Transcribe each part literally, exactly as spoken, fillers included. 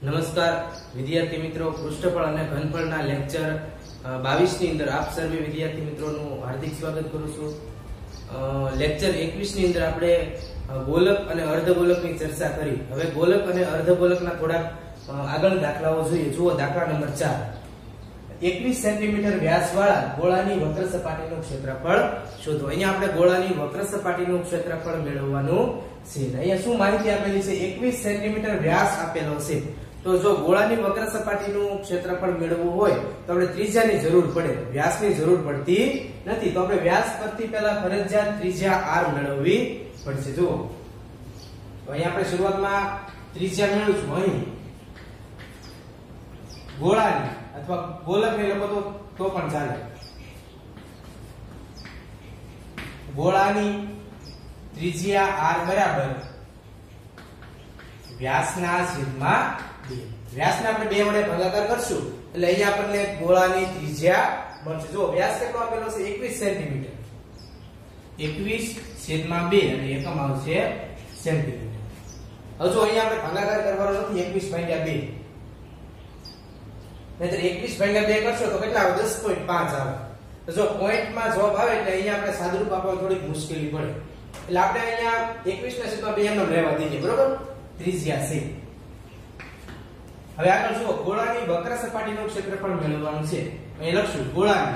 નમસ્કાર વિદ્યાર્થી મિત્રો, પૃષ્ઠફળ અને ઘનફળના લેક્ચર બાવીસ ની અંદર આપ સર્વે વિદ્યાર્થી મિત્રોનું હાર્દિક સ્વાગત કરું છું. લેક્ચર એકવીસ ની અંદર આપણે ગોલક અને અર્ધગોલકની ચર્ચા કરી. હવે ગોલક અને અર્ધગોલકના થોડા આગળ દાખલાઓ જોઈએ. જુઓ દાખલા નંબર ચાર. એકવીસ સેન્ટીમીટર વ્યાસવાળા ગોળાની વક્ર સપાટીનું ક્ષેત્રફળ શોધો. અહીંયા આપણે ગોળાની વક્ર સપાટીનું ક્ષેત્રફળ મેળવવાનું છે. અહીંયા શું માહિતી આપેલી છે? એકવીસ સેન્ટીમીટર વ્યાસ આપેલો છે. તો જો ગોળાની વક્ર સપાટીનું ક્ષેત્રફળ મેળવવું હોય તો આપણે ત્રિજ્યાની જરૂર પડે, વ્યાસની જરૂર પડતી નથી. તો આપણે વ્યાસ પરથી પહેલા ફરજિયાત ત્રિજ્યા r મેળવવી પડશે. જુઓ તો અહીંયા આપણે શરૂઆતમાં ત્રિજ્યા મેળવીશું. અહીં ગોળાની અથવા ગોલકને લખો તો તો પણ ચાલે. ગોળાની ત્રિજ્યા r બરાબર વ્યાસના છેદમાં બે. વ્યાસને આપણે બે વડે ભાગાકાર કરશું એટલે અહીંયા આપણને ગોળાની ત્રિજ્યા મળશે. જો વ્યાસ કેટલો આપેલો છે? એકવીસ સેન્ટીમીટર. એકવીસ છેદમાં બે અને એકમ આવશે સેન્ટીમીટર. હવે જો અહીંયા આપણે ભાગાકાર કરવાનો નથી. એકવીસ ભાગ્યા બે નહીતર એકવીસ ભાગ્યા બે કરશો તો કેટલા આવે? દસ પોઈન્ટ પાંચ આવે. તો જો પોઈન્ટમાં જવાબ આવે એટલે અહીંયા આપણે સાદુરૂપ આપવા થોડીક મુશ્કેલી પડે. એટલે આપણે અહીંયા એકવીસ ના છેદમાં બે એમનો લેવા દઈએ. બરોબર? ત્રિજ્યા છે. હવે આગળ જુઓ, ગોળાની વક્ર સપાટીનું ક્ષેત્રફળ મેળવવાનું છે. અહીં લખશું ગોળાની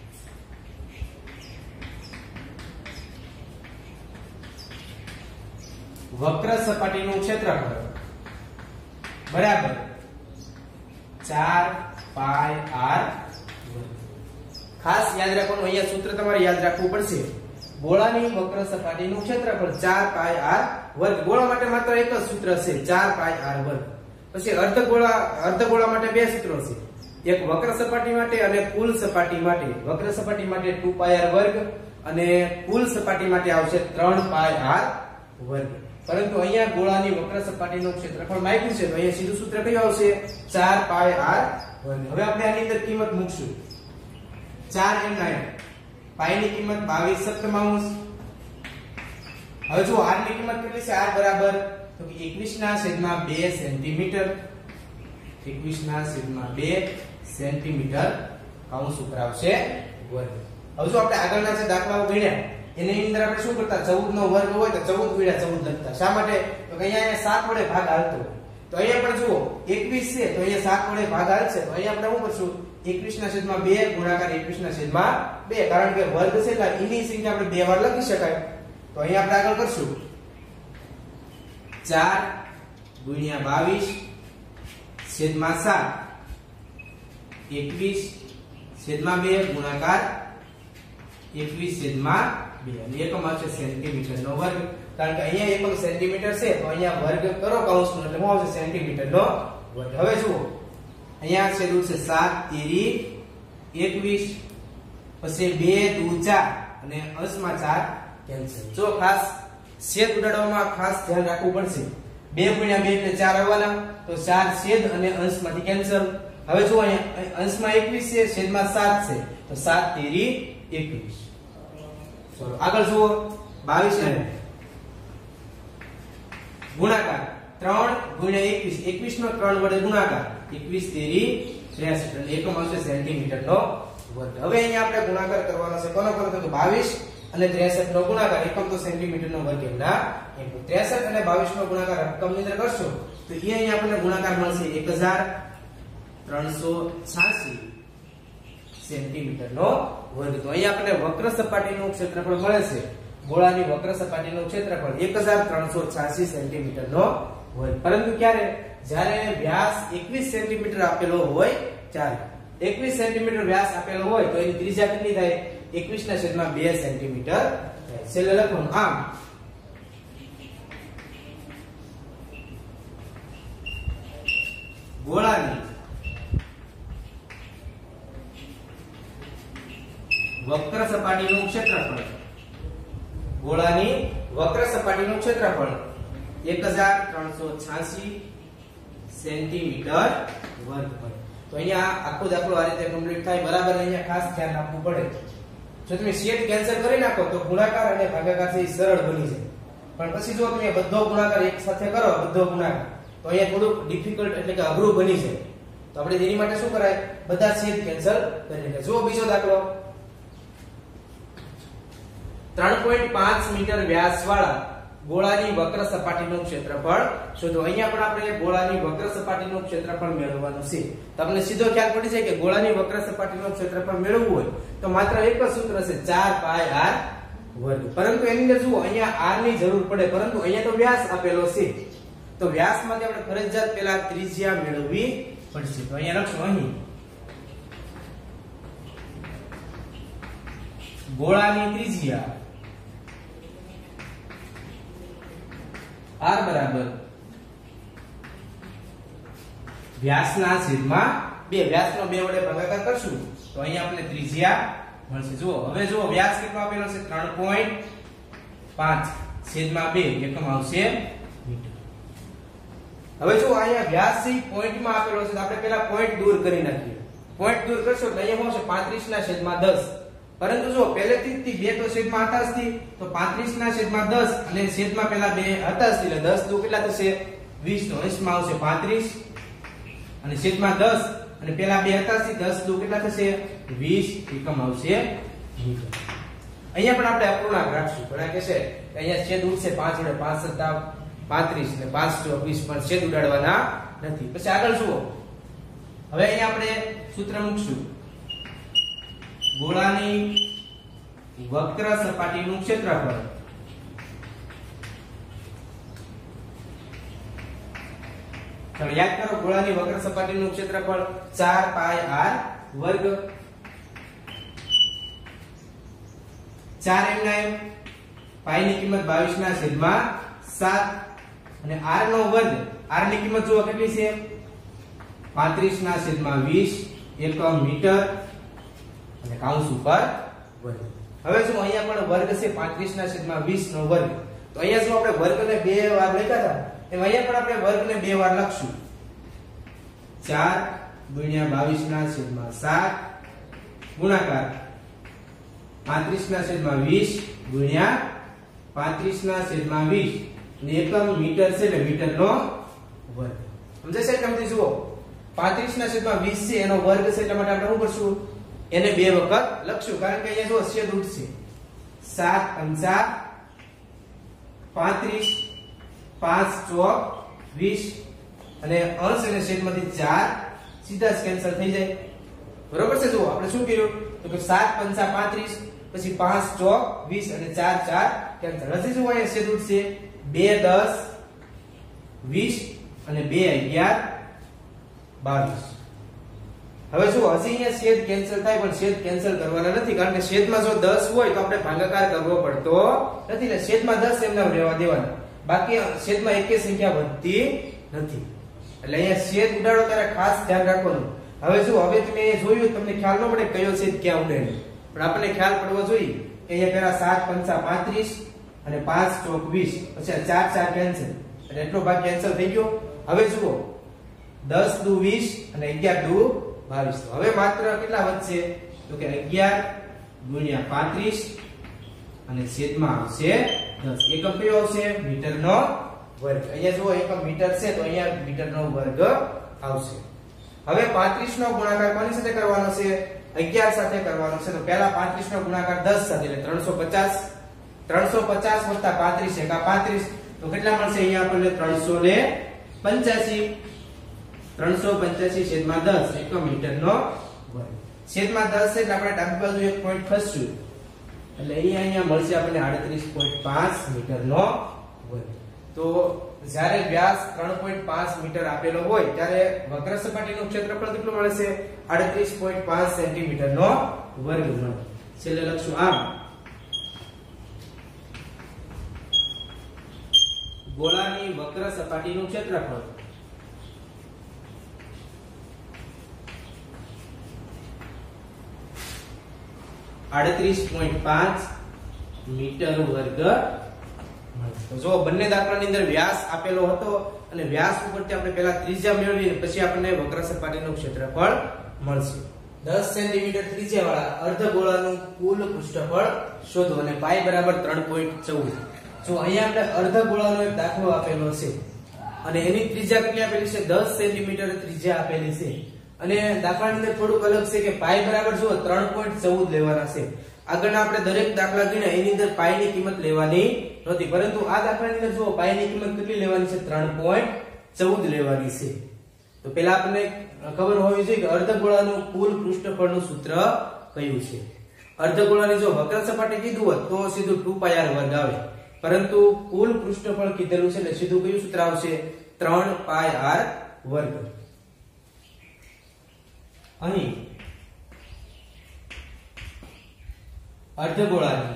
વક્ર સપાટીનું ક્ષેત્રફળ બરાબર ચાર પાઈ આર વર્ગ. ખાસ યાદ રાખવાનું, અહીંયા સૂત્ર તમારે યાદ રાખવું પડશે. ગોળાની વક્ર સપાટીનું ક્ષેત્રફળ ચાર પાઈ આર વર્ગ. ગોળા માટે માત્ર એક જ સૂત્ર છે, ચાર પાઈ આર વર્ગ. પછી અર્ધગોળા અર્ધગોળા માટે બે સૂત્રો છે, એક વક્ર સપાટી માટે અને કુલ સપાટી માટે. વક્ર સપાટી માટે ટુ પાઈ આર વર્ગ અને કુલ સપાટી માટે આવશે ત્રણ પાઈ આર વર્ગ. પરંતુ અહીંયા ગોળાની વક્ર સપાટીનું ક્ષેત્રફળ માપ્યું છે તો અહીંયા સીધું સૂત્ર કયું આવશે? ચાર પાઈ આર વર્ગ. હવે આપણે આની અંદર કિંમત મૂકશું. ચાર એમ નાઇન, પાઈ ની કિંમત બાવીસ સપ્તમાંશ. હવે જો r ની કિંમત કેટલી છે? r બરાબર તો કે એકવીસ ના છેદમાં બે સેન્ટીમીટર. એકવીસ ના છેદમાં બે સેન્ટીમીટર કૌંસ ઉપર આવશે વર્ગ. હવે જો આપણે આગળના જે દાખલાઓ ગણ્યા એની અંદર આપણે શું કરતા? ચૌદ નો વર્ગ હોય તો ચૌદ ગુણ્યા ચૌદ લખતા. શા માટે? તો કે અહીંયા સાત વડે ભાગ હાલતો. તો અહીંયા પણ જુઓ એકવીસ છે તો અહીંયા સાત વડે ભાગ હાલશે. તો અહીંયા આપણે શું કરશું? એકવીસ ના છેદમાં બે ગુણાકાર એકવીસ ના છેદમાં બે. કારણ કે વર્ગ છે એટલે એની સંખ્યા આપણે બે વાર લખી શકાય. તો અહીંયા આપણે આગળ કરશું ચાર ગુણ્યા બાવીસ છેદમાં સાત એકવીસ છેદમાં બે ગુણાકાર એકવીસ છેદમાં બે અને એકમ આવશે સેન્ટીમીટર નો વર્ગ. કારણ કે અહીંયા એકમ સેન્ટીમીટર છે તો અહીંયા વર્ગ કરો કૌંસનો એટલે શું આવશે? સેન્ટીમીટર નો વર્ગ. હવે જુઓ અહીંયા છેદું છે સાત તેરી એકવીસ, પછી બે દુ ચાર અને અંશમાં ચાર કેન્સલ. જો ખાસ છેદ ઉડાડવામાં ખાસ ધ્યાન રાખવું પડશે. બે ગુણ્યા બે એટલે ચાર આવવાના, તો ચાર છેદ અને અંશમાંથી કેન્સલ. હવે જો અહીંયા અંશમાં એકવીસ છે, છેદમાં સાત છે, તો સાત તેરી એકવીસ. ચલો આગળ જુઓ બાવીસ ને ગુણાકાર ત્રણ ગુણ્યા એકવીસ. એકવીસ નો ત્રણ વડે ગુણાકાર એકવીસ તેરી ત્રેસઠ અને એકમ આવશે સેન્ટીમીટર નો વર્ગ. હવે અહીંયા આપણે ગુણાકાર કરવાનો છે. કોનો કરો? તો બાવીસ અને ત્રેસઠ નો ગુણાકાર. એકમ તો સેન્ટીમીટર નો વર્ગ એમના એમ. ત્રેસઠ અને બાવીસ નો ગુણાકાર રકમ ની અંદર કરશો તો એ અહીંયા આપણને ગુણાકાર મળશે એક હજાર ત્રણસો છ્યાસી સેન્ટીમીટર નો વર્ગ. તો અહીંયા આપણને વક્ર સપાટીનું ક્ષેત્રફળ મળે છે. ગોળાની વક્ર સપાટીનું ક્ષેત્રફળ એક હજાર ત્રણસો છ્યાસી સેન્ટીમીટર નો વર્ગ. પરંતુ ક્યારે? જ્યારે વ્યાસ એકવીસ સેન્ટીમીટર આપેલો હોય ત્યારે. એકવીસ સેન્ટીમીટર વ્યાસ આપેલો હોય તો એની ત્રિજ્યા કેટલી થાય? એકવીસ ના છેદમાં બે સેન્ટીમીટર થાય. છેલ્લે લખવાનું આમ ગોળાની વક્ર સપાટીનું ક્ષેત્રફળ ગોળાની વક્ર સપાટીનું ક્ષેત્રફળ એક હજાર ત્રણસો છ્યાસી સેન્ટીમીટર વર્ગ. તો અહીંયા આખો દાખલો આ રીતે કમ્પ્લીટ થાય. બરાબર અહીંયા ખાસ ધ્યાન રાખવું પડે. જો તમે છેદ કેન્સલ કરી નાખો તો ગુણાકાર અને ભાગાકાર છે એ સરળ બની જાય. પણ પછી જો તમે બધો ગુણાકાર એક સાથે કરો, બધો ગુણાકાર તો અહીંયા થોડુંક ડિફિકલ્ટ એટલે કે અઘરું બની જાય. તો આપણે એની માટે શું કરાય, બધા છેદ કેન્સલ કરી નાખે. જુઓ બીજો દાખલો, ત્રણ પોઈન્ટ પાંચ મીટર વ્યાસવાળા ગોળાની વક્ર સપાટીનું ક્ષેત્રફળ શોધો. અહીંયા પણ આપણે ગોળાની વક્ર સપાટીનું ક્ષેત્રફળ મેળવવાનું છે. તમને સીધો ખ્યાલ પડી જાય કે ગોળાની વક્ર સપાટીનું ક્ષેત્રફળ મેળવવું હોય તો માત્ર એક જ સૂત્ર છે, ચાર પાઈ આર વર્ગ. પરંતુ એની અંદર જુઓ અહીંયા r ની જરૂર પડે, પરંતુ અહીંયા તો વ્યાસ આપેલો છે. તો વ્યાસ માટે આપણે ફરજિયાત પહેલા ત્રિજ્યા મેળવવી પડશે. તો અહીંયા લખશું, અહીં ગોળાની ત્રિજ્યા r બરાબર વ્યાસના છેદમાં બે. વ્યાસનો બે વડે ભાગાકાર કરશું તો અહીંયા આપણે ત્રિજ્યા મળશે. જુઓ હવે જુઓ વ્યાસ કેટલો આપેલો છે, ત્રણ પોઈન્ટ પાંચ છેદમાં બે એકમ આવશે મીટર. હવે જો અહીંયા વ્યાસ છે પોઈન્ટ માં આપેલો છે તો આપણે પહેલા પોઈન્ટ દૂર કરી નાખીએ. પોઈન્ટ દૂર કરશો તો અહીંયા શું છે, પાંત્રીસ ના છેદમાં દસ. પરંતુ જો પહેલેથી જ બે તો છેદમાં હતા જ થી, તો પાંત્રીસ ના છેદમાં દસ અને છેદમાં પહેલા બે હતા જ થી, એટલે દસ દુ કેટલા થશે, વીસ. નો અંશમાં આવશે પાંત્રીસ અને છેદમાં દસ અને પહેલા બે હતા જ થી, દસ દુ કેટલા થશે, વીસ એકમ આવશે મીટર. અહીંયા પણ આપણે અપૂર્ણાંક રાખશું. ઘણા કહેશે કે અહીંયા છેદ ઉડશે, પાંચ વડે પાંચ સત્તા પાંત્રીસ ને પાંચ ચોક વીસ, પણ છેદ ઉડાડવાના નથી. પછી આગળ જુઓ, હવે અહીંયા આપણે સૂત્ર મૂકશું, ગોળાની વક્ર સપાટીનું ક્ષેત્રફળ ચાલો યાદ કરો, ગોળાની વક્ર સપાટીનું ક્ષેત્રફળ ચાર પાઈ આર વર્ગ. ચાર એમના એમ, પાઈ ની કિંમત બાવીસ ના છેદમાં સાત અને r નો વર્ગ. r ની કિંમત જુઓ કેટલી છે, પાંત્રીસ ના છેદમાં વીસ એકમ મીટર અને કૌંસ ઉપર વર્ગ. હવે જો અહીંયા પણ વર્ગ છે, પાંત્રીસ ના છેદમાં વીસ નો વર્ગ. તો અહીંયા જો આપણે વર્ગને બે વાર લખ્યા હતા એમ અહીંયા પણ આપણે વર્ગને બે વાર લખશું. ચાર ગુણ્યા બાવીસ ના છેદમાં સાત ગુણાકાર પાંત્રીસ ના છેદમાં વીસ ગુણ્યા પાંત્રીસ ના છેદમાં વીસ અને એકમ મીટર છે એટલે મીટર નો વર્ગ. સમજાય છે? કેમથી જુઓ, પાંત્રીસ ના છેદમાં વીસ છે એનો વર્ગ છે, એટલા માટે આપણે શું કરશું, એને બે વખત લખશું. કારણ કે અહીંયા જો છેદ ઉડશે, સાત પંચા પાંત્રીસ, પાંચ ચોક વીસ અને અંશ અને છેદમાંથી ચાર સીધા જ કેન્સલ થઈ જાય. બરોબર છે? જુઓ આપણે શું કર્યું, તો કે સાત પંચા પાંત્રીસ, પછી પાંચ ચોક વીસ અને ચાર ચાર કેન્સલ. હજી જુઓ અહીંયા છેદ ઉડશે, બે દસ વીસ અને બે અગિયાર બાવીસ. હવે જો હજી અહીંયા છેદ કેન્સલ થાય, પણ છેદ કેન્સલ કરવાના નથી, કારણ કે છેદમાં જો દસ હોય તો આપણે ભાગાકાર કરવો પડતો નથી. એટલે છેદમાં દસ એમના રહેવા દેવાના, બાકી છેદમાં એકેય સંખ્યા વધતી નથી. એટલે અહીંયા છેદ ઉડાડો ત્યારે ખાસ ધ્યાન રાખવાનું. હવે જો હવે તમે જોયું, તમને ખ્યાલ ન પડે કયો છેદ ક્યાં ઉડે, પણ આપણને ખ્યાલ પડવો જોઈએ કે અહીંયા પહેલા સાત પંચા પાંત્રીસ અને પાંચ ચોક વીસ, પછી ચાર ચાર કેન્સલ એટલે એટલો ભાગ કેન્સલ થઈ ગયો. હવે જુઓ દસ દુ વીસ અને અગિયાર દુ બાવીસ. હવે માત્ર કેટલા વધશે, તો કે અગિયાર ગુણ્યા પાંત્રીસ અને છેદમાં આવશે દસ. એકમ કયો આવશે, મીટરનો વર્ગ. અહીંયા જુઓ એકમ મીટર છે તો અહીંયા મીટરનો વર્ગ આવશે. હવે પાંત્રીસ નો ગુણાકાર કોની સાથે કરવાનો છે, અગિયાર સાથે કરવાનો છે. તો પહેલા પાંત્રીસ નો ગુણાકાર દસ સાથે એટલે ત્રણસો પચાસ. ત્રણસો પચાસ વત્તા પાંત્રીસ એકા પાંત્રીસ, તો કેટલા મળશે અહીંયા આપણને, ત્રણસો ને પંચ્યાસી. ત્રણસો પંચ્યાસી છેદમાં દસ એકમ મીટરનો વર્ગ. છેદમાં દસ એટલે આપણે ડાબી બાજુ એક પોઈન્ટ ખસશું એટલે અહીંયા અહીંયા મળશે આપણને આડત્રીસ પોઈન્ટ પાંચ મીટરનો વર્ગ. તો જ્યારે વ્યાસ ત્રણ પોઈન્ટ પાંચ મીટર આપેલો હોય ત્યારે વક્ર સપાટીનું ક્ષેત્રફળ કેટલું મળે છે, આડત્રીસ પોઈન્ટ પાંચ સેન્ટીમીટરનો વર્ગ મળે. છેલ્લે લખશું આમ, ગોળાની વક્ર સપાટીનું ક્ષેત્રફળ આડત્રીસ પોઈન્ટ પાંચ મીટર વર્ગ. તો જો બંને દાખલાની અંદર વ્યાસ આપેલો હતો અને વ્યાસ ઉપરથી આપણે પહેલા ત્રિજ્યા મેળવીને પછી આપણને વક્ર સપાટીનું ક્ષેત્રફળ મળશે. દસ સેન્ટીમીટર ત્રિજ્યા વાળા અર્ધગોળાનું કુલ પૃષ્ઠફળ શોધો અને પાઈ બરાબર ત્રણ પોઈન્ટ ચૌદ. જો અહીંયા આપણે અર્ધગોળાનો એક દાખલો આપેલો છે અને એની ત્રિજ્યા કેટલી આપેલી છે? દસ સેન્ટીમીટર ત્રિજ્યા આપેલી છે. અને દાખલાની અંદર થોડુંક અલગ છે કે પાઈ બરાબર જુઓ ત્રણ પોઈન્ટ ચૌદ લેવાના છે. આગળના આપણે દરેક દાખલા ગણ્યા એની અંદર પાઈ ની કિંમત લેવાની નહોતી, પરંતુ આ દાખલાની અંદર જુઓ પાઈ ની કિંમત કેટલી લેવાની છે? ત્રણ પોઈન્ટ ચૌદ લેવાની છે. તો પહેલા આપણને ખબર હોવી જોઈએ કે અર્ધગોળાનું કુલ પૃષ્ઠફળનું સૂત્ર કયું છે. અર્ધગોળાની જો વક્ર સપાટી કીધું હોત તો સીધું ટુ પાઈ આર વર્ગ આવે, પરંતુ કુલ પૃષ્ઠફળ કીધેલું છે એટલે સીધું કયું સૂત્ર આવશે? ત્રણ પાઈ આર વર્ગ. અહીં અર્ધગોળાની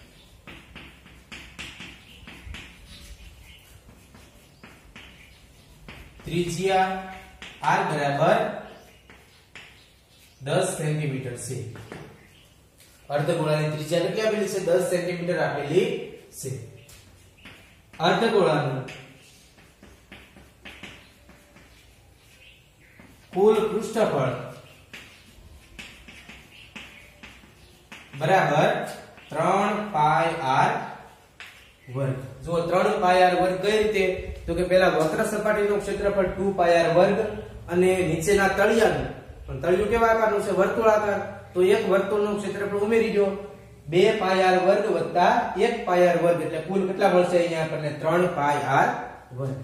ત્રિજ્યા r બરાબર દસ સેન્ટીમીટર છે. અર્ધગોળાની ત્રિજ્યા કેટલી આપેલી છે? દસ સેન્ટીમીટર આપેલી છે. અર્ધગોળાનું કુલ પૃષ્ઠફળ બરાબર ત્રણ પાઈ આર વર્ગ. જો ત્રણ પાઈ આર વર્ગ કઈ રીતે? તો કે પહેલા વક્ર સપાટીનું ક્ષેત્રફળ ટુ પાઈ આર વર્ગ અને નીચેના તળિયાનું, પણ તળિયું કેવા આકારનું છે? વર્તુળાકાર. તો એક વર્તુળનું ક્ષેત્રફળ ઉમેરી દો, બે પાઈ આર વર્ગ વત્તા એક પાઈ આર વર્ગ, એટલે કુલ કેટલા મળશે અહીંયા આપણને? ત્રણ પાઈ આર વર્ગ.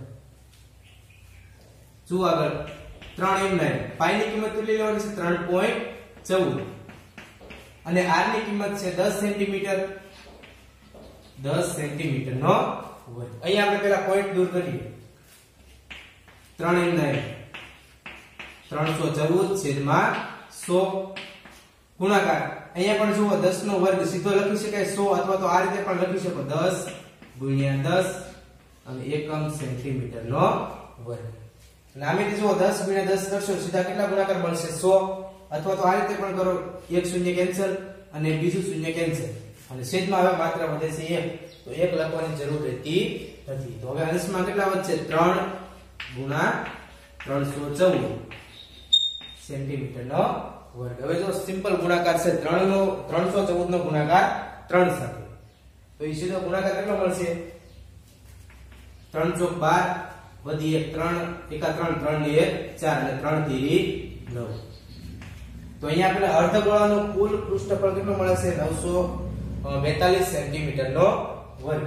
જો આગળ ત્રણ એમ નાઈન, પાઈ ની કિંમત કેટલી લેવાની છે? ત્રણ પોઈન્ટ ચૌદ. અને r ની કિંમત છે દસ સેન્ટીમીટર. દસ સેન્ટીમીટર નો વર્ગ. અહીંયા આપણે પહેલા પોઈન્ટ દૂર કરીએ. ત્રણ એમ નાઈન ત્રણસો ચૌદ છેદમાં સો ગુણાકાર. અહીંયા પણ જુઓ દસ નો વર્ગ સીધો લખી શકાય સો, અથવા તો આ રીતે પણ લખી શકો દસ ગુણ્યા દસ અને એકમ સેન્ટીમીટર નો વર્ગ. અને આમાંથી જુઓ દસ ગુણ્યા દસ કરશો સીધા કેટલા ગુણાકાર મળશે? સો. અથવા તો આ રીતે પણ કરો, એક શૂન્ય કેન્સલ અને બીજું શૂન્ય કેન્સલ, અને છેદમાં હવે માત્ર વધે છે એક, તો એક લખવાની જરૂર રહેતી નથી. તો હવે અંશમાં કેટલા વધશે? ત્રણ ગુણા ત્રણસો ચૌદ સેન્ટીમીટર નો વર્ગ. હવે જો સિમ્પલ ગુણાકાર છે ત્રણ નો ત્રણસો ચૌદ નો ગુણાકાર ત્રણ સાથે, તો એ સીધો ગુણાકાર કેટલો મળશે? ત્રણ ચોક બાર વધી એક ત્રણ એકા ત્રણ ત્રણ ને એક ચાર અને ત્રણ થી નવ. તો અહીંયા આપણે અર્ધગોળાનું કુલ પૃષ્ઠફળ કેટલું મળે છે? નવસો બેતાલીસ સેન્ટીમીટર નો વર્ગ.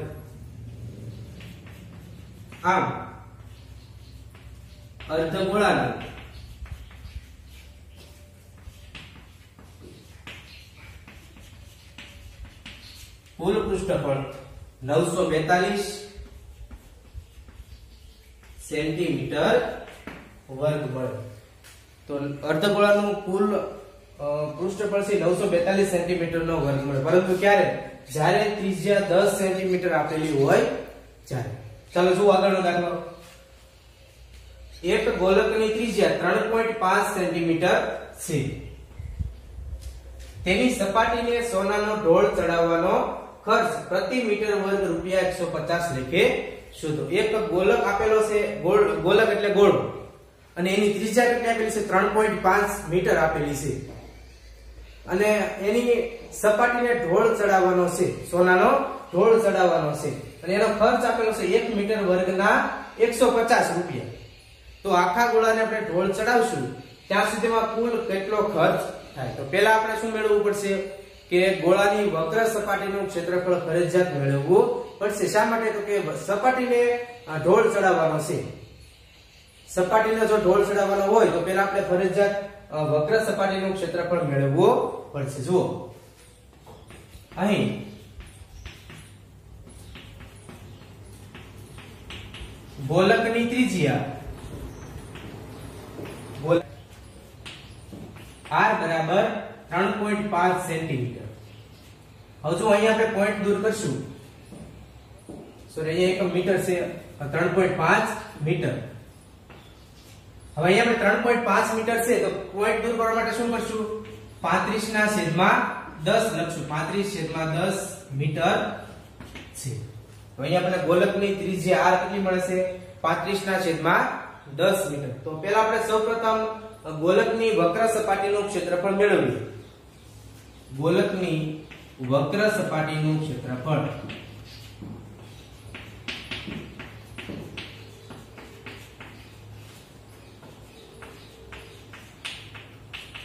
આમ અર્ધગોળાનું કુલ પૃષ્ઠફળ નવસો બેતાલીસ સેન્ટીમીટર વર્ગ મળે. તો અર્ધગોળાનું કુલ પૃષ્ઠફળ છે નવસો બેતાલીસ સેન્ટીમીટર નો વર્ગ મળે, પરંતુ ક્યારે? જ્યારે ત્રિજ્યા દસ સેન્ટીમીટર આપેલી હોય ત્યારે. ચાલો જુઓ આગળનો દાખલો. એક ગોલકની ત્રિજ્યા ત્રણ પોઈન્ટ પાંચ સેન્ટીમીટર છે. તેની સપાટીને સોનાનો ઢોળ ચડાવવાનો ખર્ચ પ્રતિ મીટર વર્ગ રૂપિયા એકસો પચાસ લેખે શોધો. એક ગોલક આપેલો છે, ગોળ ગોલક એટલે ગોળ, અને એની ત્રિજ્યા કેટલી આપેલી છે? ત્રણ પોઈન્ટ પાંચ મીટર આપેલી છે. અને એની સપાટીને ઢોળ ચડાવવાનો છે, સોનાનો ઢોળ ચડાવવાનો છે, અને એનો ખર્ચ આપેલો છે એક મીટર વર્ગના એકસો પચાસ રૂપિયા. તો આખા ગોળાને આપણે ઢોળ ચડાવશું ત્યાં સુધીમાં કુલ કેટલો ખર્ચ થાય? તો પહેલા આપણે શું મેળવવું પડશે? કે ગોળાની વક્ર સપાટીનું ક્ષેત્રફળ ફરજિયાત મેળવવું પડશે. શા માટે? તો કે સપાટીને ઢોળ ચડાવવાનો છે. સપાટીને જો ઢોળ ચડાવવાનો હોય તો પહેલા આપણે ફરજિયાત વક્ર સપાટીનું ક્ષેત્રફળ મેળવવું પડશે. જુઓ અહીં ગોલકની ત્રિજ્યા r બરાબર ત્રણ પોઈન્ટ પાંચ સેન્ટીમીટર. હવે જો અહીંયા આપણે પોઈન્ટ દૂર કરશું, સોરી અહીંયા એક મીટર છે, ત્રણ પોઈન્ટ પાંચ મીટર. હવે અહીંયા આપણે ત્રણ પોઈન્ટ પાંચ મીટર છે, તો પોઈન્ટ દૂર કરવા માટે શું કરશું? પાંત્રીસ ના છેદમાં દસ લખશું. પાંત્રીસ છેદમાં દસ મીટર છે. તો અહીંયા આપણે ગોલકની ત્રિજ્યા r કેટલી મળે છે? પાંત્રીસ ના છેદમાં દસ મીટર. તો પહેલા આપણે સૌપ્રથમ ગોલકની વક્ર સપાટીનું ક્ષેત્રફળ મેળવીએ. ગોલકની વક્ર સપાટીનું ક્ષેત્રફળ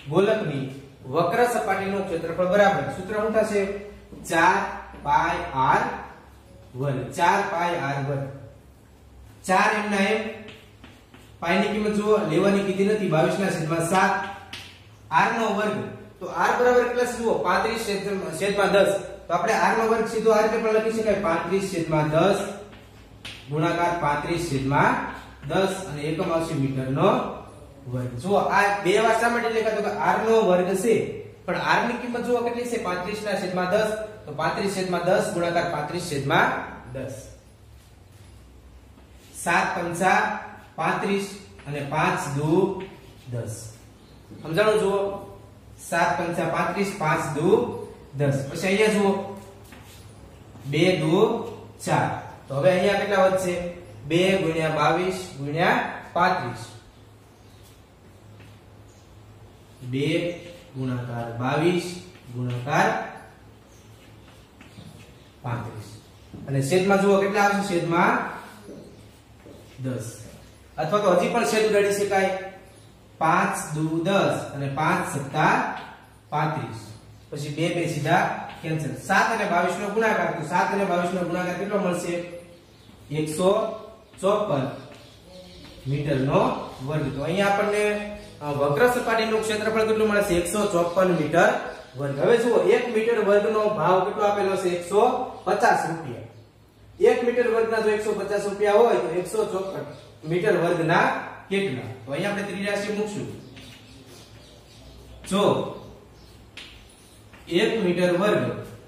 ગોલકની વક્ર સપાટીનું ક્ષેત્રફળ બરાબર સૂત્ર શું થશે ચાર પાઈ આર વર્ગ ચાર પાઈ આર વર્ગ ચાર એમના એમ પાઈ ની કિંમત જુઓ લેવાની કીધી નથી બાવીસ ના છેદમાં સાત r નો વર્ગ તો r બરાબર કેટલા જુઓ પાંત્રીસ છેદમાં દસ તો આપણે r નો વર્ગ સીધો આ રીતે પણ લખી શકાય પાંત્રીસ છેદમાં દસ ગુણાકાર પાંત્રીસ છેદમાં દસ અને એકમ આવશે મીટર નો વર્ગ જુઓ આ બે વાર શા માટે લખ્યા તો કે r નો વર્ગ છે પણ r ની કિંમત જુઓ કેટલી છે પાંત્રીસ ના છેદમાં દસ તો પાંત્રીસ છેદમાં દસ ગુણાકાર પાંત્રીસ છેદમાં દસ સાત પંચા પાંત્રીસ અને પાંચ દુ દસ સમજાણું જુઓ સાત પંચા પાંત્રીસ પાંચ દુ દસ પછી અહીંયા જુઓ બે દુ ચાર તો હવે અહીંયા કેટલા વધશે બે ગુણ્યા બાવીસ ગુણ્યા પાંત્રીસ બે ગુણાકાર બાવીસ ગુણાકાર પાંત્રીસ અને છેદમાં જુઓ કેટલા આવશે છેદમાં દસ અથવા તો હજી પણ છેદ ઉડાડી શકાય પાંચ દુ દસ અને પાંચ સત્તા પાંત્રીસ પછી બે બે સીધા કેન્સલ સાત અને બાવીસ નો ગુણાકાર તો સાત અને બાવીસ નો ગુણાકાર કેટલો મળશે એકસો ચોપન મીટર નો વર્ગ તો અહીંયા આપણને વક્ર સપાટીનું ક્ષેત્રફળ કેટલું મળે છે એકસો ચોપન મીટર વર્ગ હવે જુઓ એક મીટર વર્ગનો ભાવ કેટલો આપેલો છે એકસો પચાસ રૂપિયા એક મીટર વર્ગના જો એકસો પચાસ રૂપિયા હોય તો એકસો ચોપન મીટર વર્ગના કેટલા તો અહીંયા આપણે ત્રિરાશિ મૂકશું જો એક મીટર વર્ગ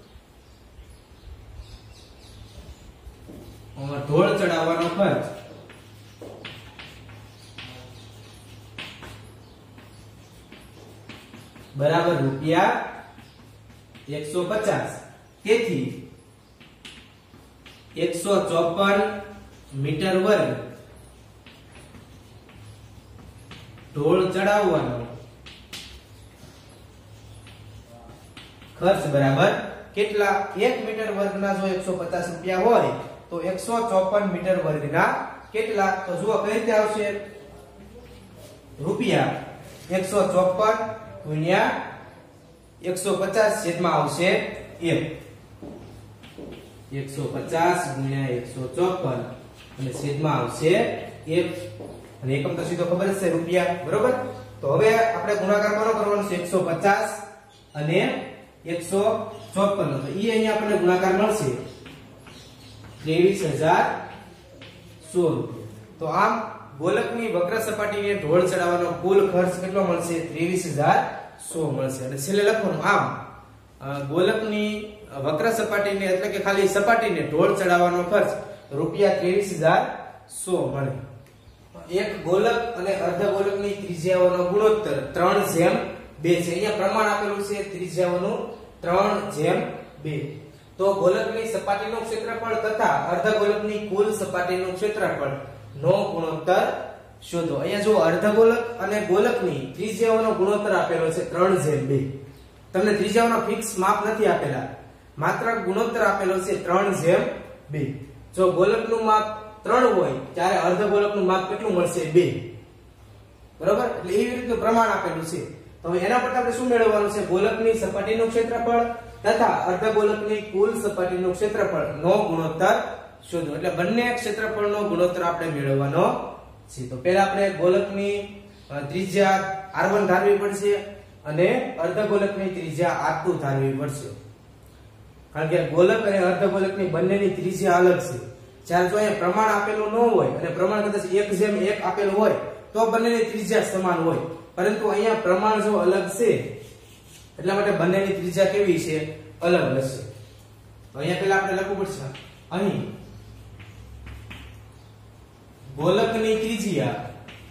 ઢોળ ચડાવવાનો ખર્ચ બરાબર રૂપિયા એકસો પચાસ તેથી એકસો ચોપન મીટર વર્ગ ઢોળ ચડાવવાનો ખર્ચ બરાબર કેટલા એક મીટર વર્ગના જો એકસો પચાસ રૂપિયા હોય તો એકસો ચોપન મીટર વર્ગના કેટલા તો જુઓ કઈ રીતે આવશે રૂપિયા એકસો ચોપન ગુણ્યા એકસો પચાસ છેદમાં આવશે એક એકસો પચાસ ગુણ્યા એકસો ચોપન અને છેદમાં આવશે એક અને એકમ તો સીધો ખબર છે રૂપિયા બરોબર તો હવે આપણે ગુણાકાર કોનો કરવાનો છે એકસો પચાસ અને એકસો ચોપન તો ઈ અહીંયા આપણને ગુણાકાર મળશે ત્રેવીસ હજાર સો રૂપિયા તો આમ ગોલકની વક્ર સપાટીને ઢોળ ચડાવવાનો કુલ ખર્ચ કેટલો મળશે ત્રેવીસ હજાર સો મળશે અને છેલ્લે લખવાનું આમ ગોલકની વક્ર સપાટીને એટલે કે ખાલી સપાટીને ઢોળ ચડાવવાનો ખર્ચ રૂપિયા ત્રેવીસ હજાર સો મળે એક ગોલક અને અર્ધગોલકની ત્રિજ્યાઓનો ગુણોત્તર ત્રણ જેમ બે છે અહીંયા પ્રમાણ આપેલું છે ત્રિજ્યાઓનું ત્રણ જેમ બે તો ગોલકની સપાટીનું ક્ષેત્રફળ તથા અર્ધગોલકની કુલ સપાટીનું ક્ષેત્રફળ નો ગુણોત્તર શોધો અહીંયા જો અર્ધગોલક અને ગોલકની ત્રિજ્યાઓનો ગુણોત્તર આપેલો છે ત્રણ જેમ બે તમને ત્રિજ્યાઓનો ફિક્સ માપ નથી આપેલા માત્ર ગુણોત્તર આપેલો છે ત્રણ જેમ બે જો ગોલકનું માપ ત્રણ હોય ત્યારે અર્ધગોલકનું માપ કેટલું મળશે બે બરોબર એટલે એવી રીતનું પ્રમાણ આપેલું છે તો હવે એના પર આપણે શું મેળવવાનું છે ગોલકની સપાટીનું ક્ષેત્રફળ તથા અર્ધગોલકની કુલ સપાટીનું ક્ષેત્રફળ નો ગુણોત્તર શોધો એટલે બંને ક્ષેત્રફળનો ગુણોત્તર આપણે મેળવવાનો છે તો પહેલા આપણે ગોલકની ત્રિજ્યા આર વન ધારવી પડશે અને અર્ધગોલકની ત્રિજ્યા આર ટુ ધારવી પડશે કારણ કે ગોલક અને અર્ધગોલકની બંનેની ત્રિજ્યા અલગ છે જ્યારે જો અહીંયા પ્રમાણ આપેલું ન હોય અને પ્રમાણ કદાચ એક જેમ એક આપેલું હોય તો બંનેની ત્રિજ્યા સમાન હોય પરંતુ અહીંયા પ્રમાણ જો અલગ છે એટલા માટે બંનેની ત્રિજ્યા કેવી છે અલગ હશે તો અહીંયા પહેલા આપણે લખવું પડશે અહીં ગોલકની ત્રિજ્યા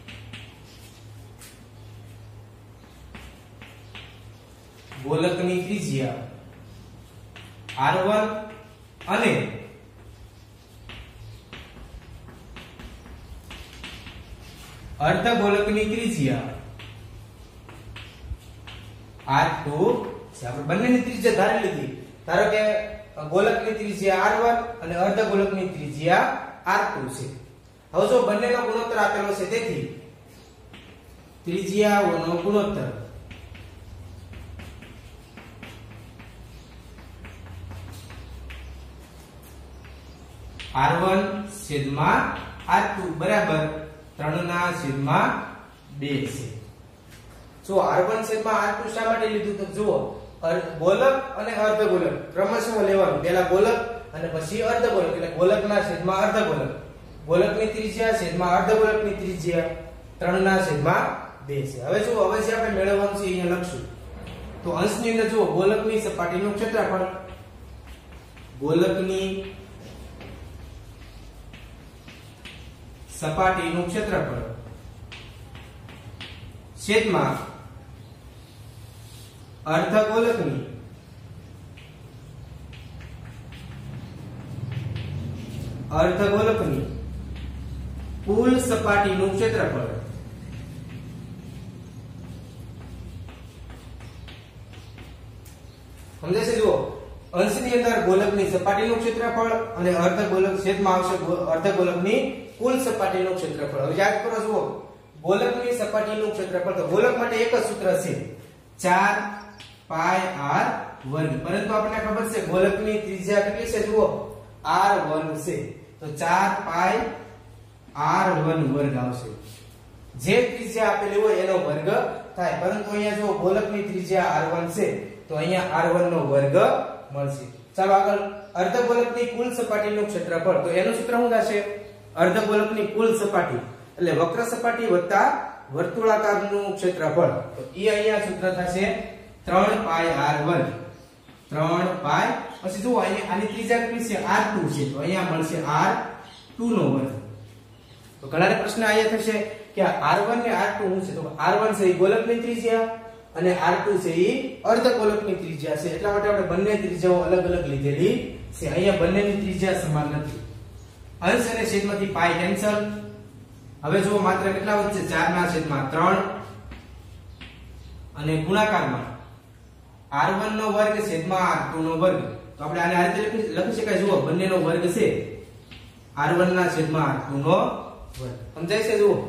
ગોલકની ત્રિજ્યા આર વન અને અર્ધગોલકની ત્રિજ્યા આર ટુ છે આપણે બંનેની ત્રિજ્યા ધારી લીધી ધારો કે ગોલકની ત્રિજ્યા આર વન અને અર્ધગોલકની ત્રિજ્યા આર ટુ છે હવે જો બંનેનો ગુણોત્તર આપેલો છે તેથી ત્રિજ્યાઓનો ગુણોત્તર આર વન છેદમાં આર ટુ બરાબર ત્રણ ના છેદમાં બે છે. જો આર વન છેદમાં આર ટુ શા માટે લીધું તો જુઓ ગોલક અને અર્ધગોલક ક્રમશઃ લેવાનું. પહેલા ગોલક અને પછી અર્ધગોલક એટલે ગોલકના છેદમાં અર્ધગોલક. ગોલકની ત્રિજ્યા છેદમાં અર્ધગોલકની ત્રિજ્યા ત્રણ ના છેદમાં બે છે. હવે જો હવે જે આપણે મેળવવાનું છે અહીંયા લખશું. તો અંશની અંદર જુઓ ગોલકની સપાટીનું ક્ષેત્રફળ ગોલકની સપાટીનું ક્ષેત્રફળ છેદમાં અર્ધગોલકની અર્ધગોલકની કુલ સપાટીનું ક્ષેત્રફળ સમજે છે. જુઓ અંશની અંદર ગોલકની સપાટીનું ક્ષેત્રફળ અને અર્ધગોલક છેદમાં આવશે અર્ધગોલકની કુલ સપાટીનું ક્ષેત્રફળ. હવે યાદ કરો જુઓ ગોલકની સપાટીનું ક્ષેત્રફળ તો ગોલક માટે એક જ સૂત્ર છે ચાર પાઈ આર વર્ગ. પરંતુ આપણને ખબર છે ગોલકની ત્રિજ્યા કેટલી છે જુઓ આર વન છે તો ચાર પાઈ આર વન વર્ગ આવશે. જે ત્રિજ્યા આપેલી હોય એનો વર્ગ થાય. પરંતુ અહીંયા જો ગોલકની ત્રિજ્યા આર વન છે તો અહીંયા આર વન નો વર્ગ મળશે. ચાલો આગળ અર્ધગોલકની કુલ સપાટીનું ક્ષેત્રફળ તો એનું સૂત્ર શું થશે અર્ધગોલકની કુલ સપાટી એટલે વક્ર સપાટી વત્તા વર્તુળાકારનું ક્ષેત્રફળ તો એ અહીંયા સૂત્ર થશે ત્રણ પાઈ આર વર્ગ. ત્રણ પાઈ પછી જુઓ અહીંયા આની ત્રિજ્યા કેટલી છે આર ટુ છે તો અહીંયા મળશે આર ટુ નો વર્ગ. તો ઘણા પ્રશ્ન અહીંયા થશે કે આર વન ને આર ટુ શું છે તો આર વન છે એ ગોલકની ત્રિજ્યા અને આર ટુ છે એ અર્ધગોલકની ત્રિજ્યા છે. એટલા માટે આપણે બંને ત્રિજ્યાઓ અલગ અલગ લીધેલી છે. અહીંયા બંનેની ત્રિજ્યા સમાન નથી. અંશ અને છેદમાંથી પાઈ કેન્સલ. હવે જુઓ માત્ર કેટલા વધશે ચાર ના છેદમાં ત્રણ અને ગુણાકારમાં આર વન નો વર્ગ છેદમાં આર ટુ નો વર્ગ. તો આપણે આને આ રીતે લખી શકાય. જુઓ બંનેનો વર્ગ છે આર વન ના છેદમાં આર ટુ નો વર્ગ. સમજાય છે. જુઓ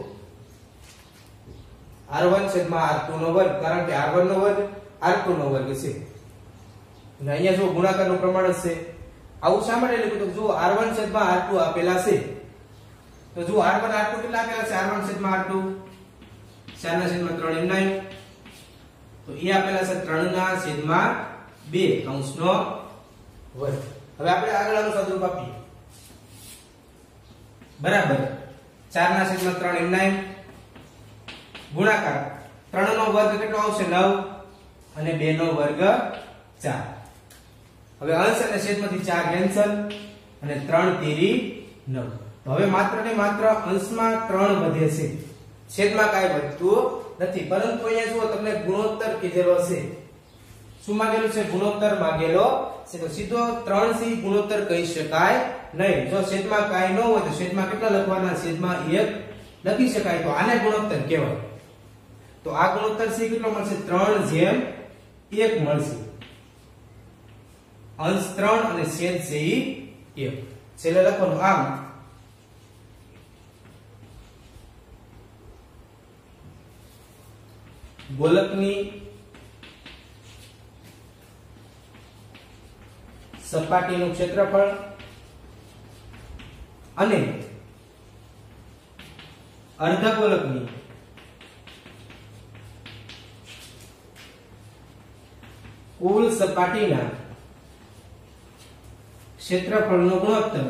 આર વન છેદમાં આર ટુ નો વર્ગ કારણ કે આર વન નો વર્ગ આર ટુ નો વર્ગ છે અને અહીંયા જો ગુણાકારનું પ્રમાણ જ છે. આવું શા માટે લખ્યું તો જુઓ આર વન છેદમાં આર ટુ આપેલા છે તો જુઓ આર વન આર ટુ કેટલા આપેલા છે આર વન છેદમાં આર ટુ ચાર ના છેદમાં ત્રણ એમ નાયું તો એ આપેલા છે ત્રણ ના છેદમાં બે કૌંસનો વર્ગ. હવે આપણે આગળનું સ્વરૂપ આપીએ બરાબર ચાર ના છેદમાં ત્રણ એમ નાયું ગુણાકાર ત્રણ નો વર્ગ કેટલો આવશે નવ અને બે નો વર્ગ ચાર. હવે અંશ અને છેદમાંથી ચાર કેન્સલ અને ત્રણ તેરી નવ. તો હવે માત્ર ને માત્ર અંશમાં ત્રણ વધે છે છેદમાં કાંઈ વધતું નથી. પરંતુ અહીંયા જુઓ તમને ગુણોત્તર કીધેલો છે. શું માંગેલું છે ગુણોત્તર માંગેલો છે તો સીધો ત્રણ થી ગુણોત્તર કહી શકાય નહીં. જો છેદમાં કાંઈ ન હોય તો છેદમાં કેટલા લખવાના છેદમાં એક લખી શકાય તો આને ગુણોત્તર કહેવાય. તો આ ગુણોત્તર છે કેટલો મળશે ત્રણ જેમ એક મળશે. અંશ ત્રણ અને છેદ છે એક. છેલ્લે લખવાનું આમ ગોલકની સપાટીનું ક્ષેત્રફળ અને અર્ધગોલકની કુલ સપાટીના ક્ષેત્રફળનો ગુણોત્તર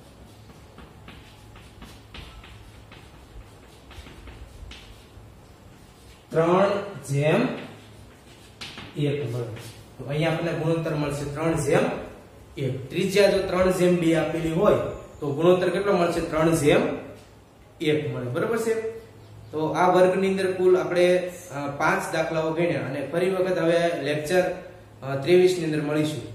ત્રણ જેમ એક મળે. તો અહીંયા આપણને ગુણોત્તર મળશે ત્રણ જેમ એક. ત્રિજ્યા જો ત્રણ જેમ બે આપેલી હોય તો ગુણોત્તર કેટલો મળશે ત્રણ જેમ એક મળે. બરોબર છે. તો આ વર્ગની અંદર કુલ આપણે પાંચ દાખલાઓ ગણ્યા અને ફરી વખત હવે લેક્ચર ત્રેવીસ ની અંદર મળીશું.